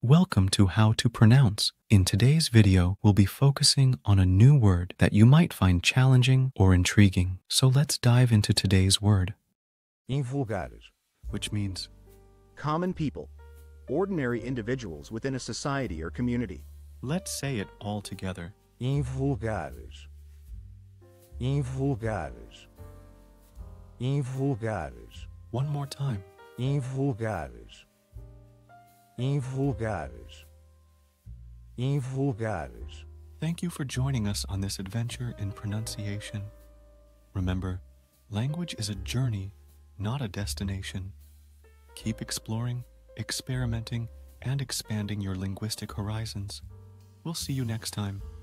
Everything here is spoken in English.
Welcome to How to Pronounce. In today's video, we'll be focusing on a new word that you might find challenging or intriguing. So let's dive into today's word, Invulgares. which means Common people. Ordinary individuals within a society or community. let's say it all together. Invulgares. Invulgares. Invulgares. One more time. Invulgares. Invulgares. Invulgares. Thank you for joining us on this adventure in pronunciation. Remember, language is a journey, not a destination. Keep exploring, experimenting, and expanding your linguistic horizons. We'll see you next time.